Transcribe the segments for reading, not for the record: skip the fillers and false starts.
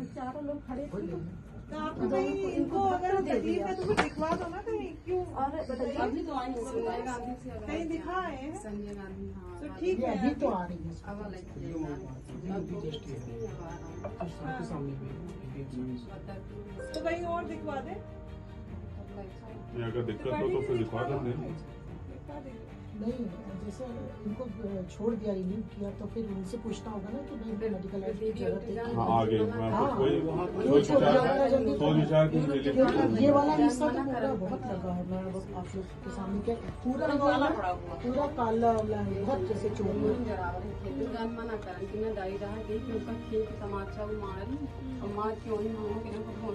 चारों लोग खड़े थे तो आपको कहीं इनको अगर तकलीफ है तो कुछ दिखवा दो ना कहीं, क्यों? और अभी तो आई कहीं दिखाए हैं संजय गांधी। हाँ तो ठीक है। अभी तो आ रही है। तो कहीं और दिखवा दे, अगर दिक्कत हो तो फिर दिखवा देंगे। दिखवा देंगे। नहीं, जैसे इनको छोड़ दिया, रिलीव किया, तो फिर उनसे पूछना होगा ना कि भाई मेडिकल की जरूरत है। हाँ आगे क्यों छोड़ दिया जल्दी? क्योंकि ये वाला हिस्सा तो पूरा बहुत लगा है। मैं आप लोग के सामने क्या पूरा काला वाला है, बहुत जैसे चोट मना करें कि मैं दाई रहा गई कि उनका खेत तमाचा मारी और मार क्यों नहीं मारो कि उनको घोंस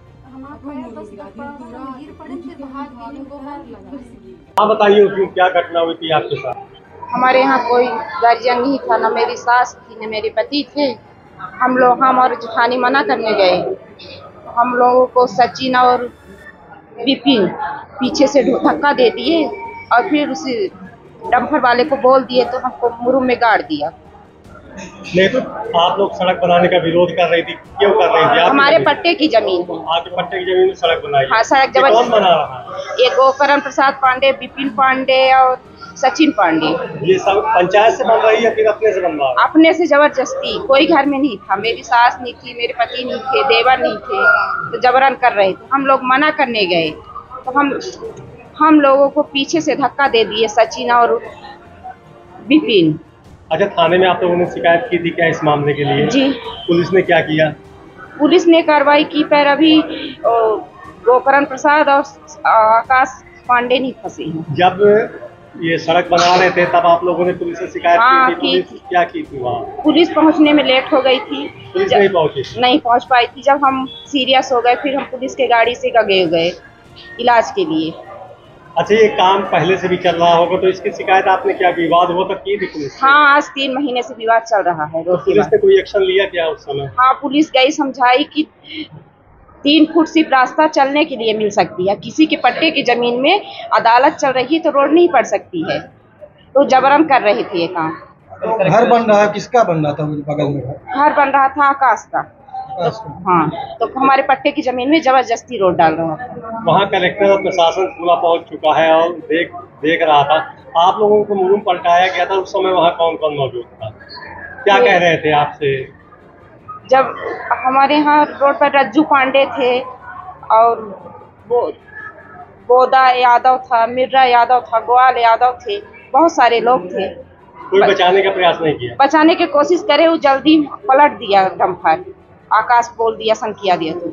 हाँ बताइए उसमें क्या घटना हुई थी आपके साथ? हमारे यहाँ कोई गार्जियन नहीं था, न मेरी सास थी न मेरे पति थे। हम और जेठानी मना करने गए। हम लोगों को सचिन और विपिन पीछे से धक्का दे दिए और फिर उसी डंपर वाले को बोल दिए तो हमको मुरुम में गाड़ दिया। नहीं तो आप लोग सड़क बनाने का विरोध कर रही थी, क्यों कर रही थी? हमारे पट्टे की जमीन है। आपके पट्टे की जमीन में सड़क बनाई? हाँ, सड़क कौन बना रहा है? एक गोकरण प्रसाद पांडे, विपिन पांडे और सचिन पांडे। ये सब पंचायत से बन रही है फिर अपने से बन रहा है? अपने से जबरदस्ती, कोई घर में नहीं था। मेरी सास नहीं थी, मेरे पति नहीं थे, देवर नहीं थे, तो जबरन कर रहे थे। हम लोग मना करने गए तो हम लोगों को पीछे से धक्का दे दिए सचिन और विपिन। अच्छा, थाने में आप लोगों ने शिकायत की थी क्या इस मामले के लिए? जी। पुलिस ने क्या किया? पुलिस ने कार्रवाई की, पर अभी गोकरण प्रसाद और आकाश पांडे नहीं फंसे हैं। जब ये सड़क बना रहे थे तब आप लोगों ने पुलिस से शिकायत की थी? पुलिस क्या की थी वहाँ? पुलिस पहुँचने में लेट हो गई थी। पुलिस नहीं पहुँची? नहीं पहुँच पाई थी। जब हम सीरियस हो गए फिर हम पुलिस के गाड़ी से गए इलाज के लिए। अच्छा, ये काम पहले से भी चल रहा होगा तो इसकी शिकायत आपने क्या विवाद हुआ तक की थी पुलिस से? हाँ, आज 3 महीने से विवाद चल रहा है। पुलिस ने कोई एक्शन लिया क्या उस समय? हाँ, पुलिस गई, समझाई कि 3 फुट सिर्फ रास्ता चलने के लिए मिल सकती है। किसी के पट्टे की जमीन में अदालत चल रही है तो रोड नहीं पड़ सकती है, तो जबरन कर रहे थे ये काम। घर बन रहा है, किसका बन रहा था बगल में? घर बन रहा था आकाश का। हाँ, तो हमारे पट्टे की जमीन में जबरदस्ती रोड डाल रहा था। वहाँ कलेक्टर और प्रशासन पूरा पहुँच चुका है और देख रहा था। आप लोगों को मुरुम पलटाया गया था, उस समय वहाँ कौन कौन मौजूद था? क्या कह रहे थे आपसे? जब हमारे यहाँ रोड पर रज्जू पांडे थे और बोदा यादव था, मिर्रा यादव था, ग्वाल यादव थे, बहुत सारे लोग थे। कोई बचाने का प्रयास नहीं किया? बचाने की कोशिश करे, वो जल्दी पलट दिया डंपर। आकाश बोल दिया, संकिया दिया। तो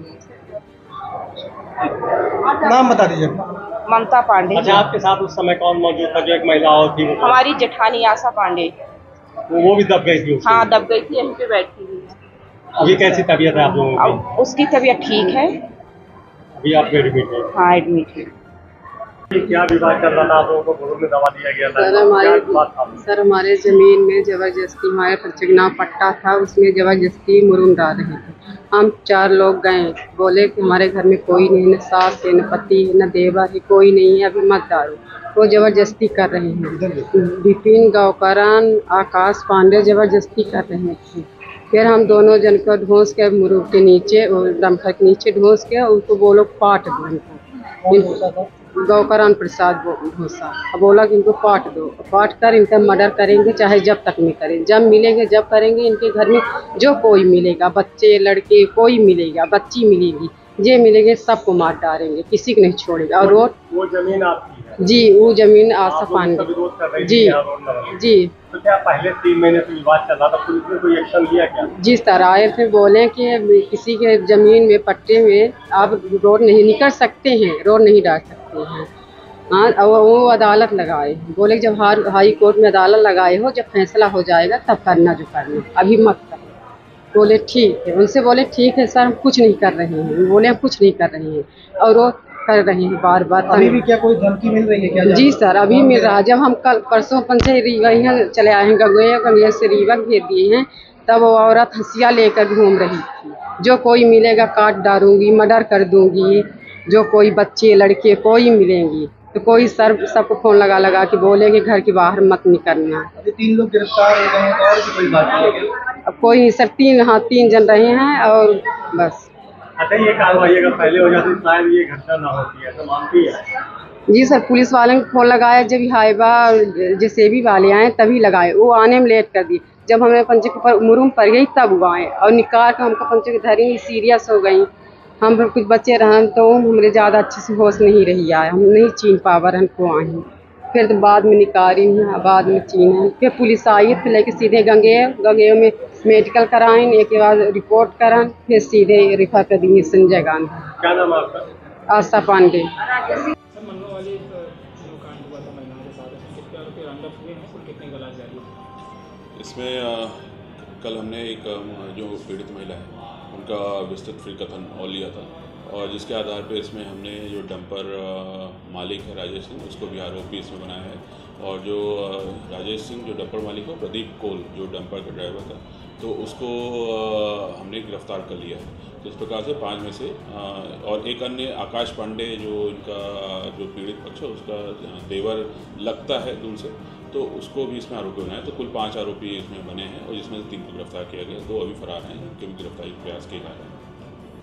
नाम बता दीजिए। ममता पांडे। अच्छा, आपके साथ उस समय कौन मौजूद था? जो एक महिला और थी? हमारी जेठानी आशा पांडे। वो भी दब गई थी? हाँ, दब गई थी, यहीं पे बैठी हुई। अभी कैसी तबीयत है आप लोगों की? उसकी तबीयत ठीक है। अभी आप एडमिट है? हाँ, एडमिट है। क्या विवाद कर रहा था आप लोगों को? मुरुम में दवा दिया गया था? सर हमारे जमीन में जबरदस्ती, हमारे चिकना पट्टा था उसमें जबरदस्ती मुरुम डाल रहे थे। हम 4 लोग गए, बोले कि हमारे घर में कोई नहीं, न सास है, न पति है, न देवर है, कोई नहीं है, अभी मत डालो। वो जबरदस्ती कर रहे हैं। विपिन, गोकरण, आकाश पांडे जबरदस्ती कर रहे थे। फिर हम दोनों जन को ढोंस के मुरुम के नीचे और डंपर के नीचे ढोंस के उनको बोलो पाट दो। गोकरण प्रसाद भूसा बोला कि इनको पाट दो, पाट कर इनका मर्डर करेंगे, चाहे जब तक में करें, जब मिलेंगे जब करेंगे। इनके घर में जो कोई मिलेगा, बच्चे लड़के कोई मिलेगा, बच्ची मिलेगी, जे मिलेंगे सबको मार डालेंगे, किसी को नहीं छोड़ेगा। और रोड वो जमीन आपकी है? जी, वो जमीन आशा पांडे। जी जी। तो क्या पहले 3 महीने से विवाद चल रहा था, पुलिस ने कोई एक्शन लिया क्या? जिस तरह आए थे, बोले कि किसी के जमीन में पट्टे में आप रोड नहीं निकल सकते हैं, रोड नहीं डाल सकते हैं। हाँ, वो अदालत लगाए, बोले जब हाई कोर्ट में अदालत लगाए हो, जब फैसला हो जाएगा तब करना जो करना, अभी मत करो। बोले ठीक है, उनसे बोले ठीक है सर, हम कुछ नहीं कर रहे हैं। बोले हम कुछ नहीं कर रहे हैं, और वो कर रहे हैं बार बार। अभी भी क्या कोई धमकी मिल रही है क्या? जी सर, अभी मिल रहा है। जब हम कल परसों से रीवा चले आए हैं, गंगोया से रीवा भेज दिए हैं, तब वो औरत हंसिया लेकर घूम रही थी, जो कोई मिलेगा काट डालूंगी, मर्डर कर दूंगी, जो कोई बच्चे लड़के कोई मिलेंगी, तो कोई सबको फ़ोन लगा लगा के बोले कि घर के बाहर मत निकलना। अभी 3 लोग गिरफ्तार हो गए हैं, तो और भी कोई बात नहीं है? अब कोई नहीं सर, 3 जन रहे हैं और बस। अच्छा, ये कार्रवाई अगर पहले हो जाती शायद ये घटना ना होती, ऐसा मानती है? जी सर, पुलिस वालों को फ़ोन लगाया, जब हाइबा जेसीबी वाले आए तभी लगाए, वो आने में लेट कर दिए। जब हमें पंचे के ऊपर मुरुम पड़ गई तब वो आए और निकाल कर हमको पंचे के धरी सीरियस हो गई। हम कुछ बच्चे रहन तो हमारे ज़्यादा अच्छे से होश नहीं रही आए, हम नहीं चीन पावर हमको आई। फिर तो बाद में निकाली हूँ, बाद में चीन। फिर पुलिस आई, फिर लेके सीधे गंगेव में मेडिकल कराएं, एक के बाद रिपोर्ट कराएं, फिर सीधे रिफर कर दिए संजय गांधी। क्या नाम है आपका? आस्था पांडे। मनों वाली जो कांड हुआ था महिलाओं के साथ, इसमें कितने आरोपी राउंड अप हुए हैं और कितनी गला जारी है? इसमें कल हमने एक जो पीड़ित महिला है उनका विस्तृत फ्री कथन और लिया था, और जिसके आधार पर इसमें हमने जो डंपर मालिक है राजेश सिंह, उसको भी आरोपी इसमें बनाया है। और जो राजेश सिंह जो डंपर मालिक है, प्रदीप कोल जो डंपर का ड्राइवर था, तो उसको हमने गिरफ्तार कर लिया है। तो इस प्रकार से 5 में से और एक अन्य आकाश पांडे जो इनका जो पीड़ित पक्ष है उसका देवर लगता है दूर से, तो उसको भी इसमें आरोपी बनाया। तो कुल 5 आरोपी इसमें बने हैं और जिसमें से 3 को गिरफ्तार किया गया, 2 अभी फरार हैं, उनके भी गिरफ्तारी प्रयास किए जा रहे हैं।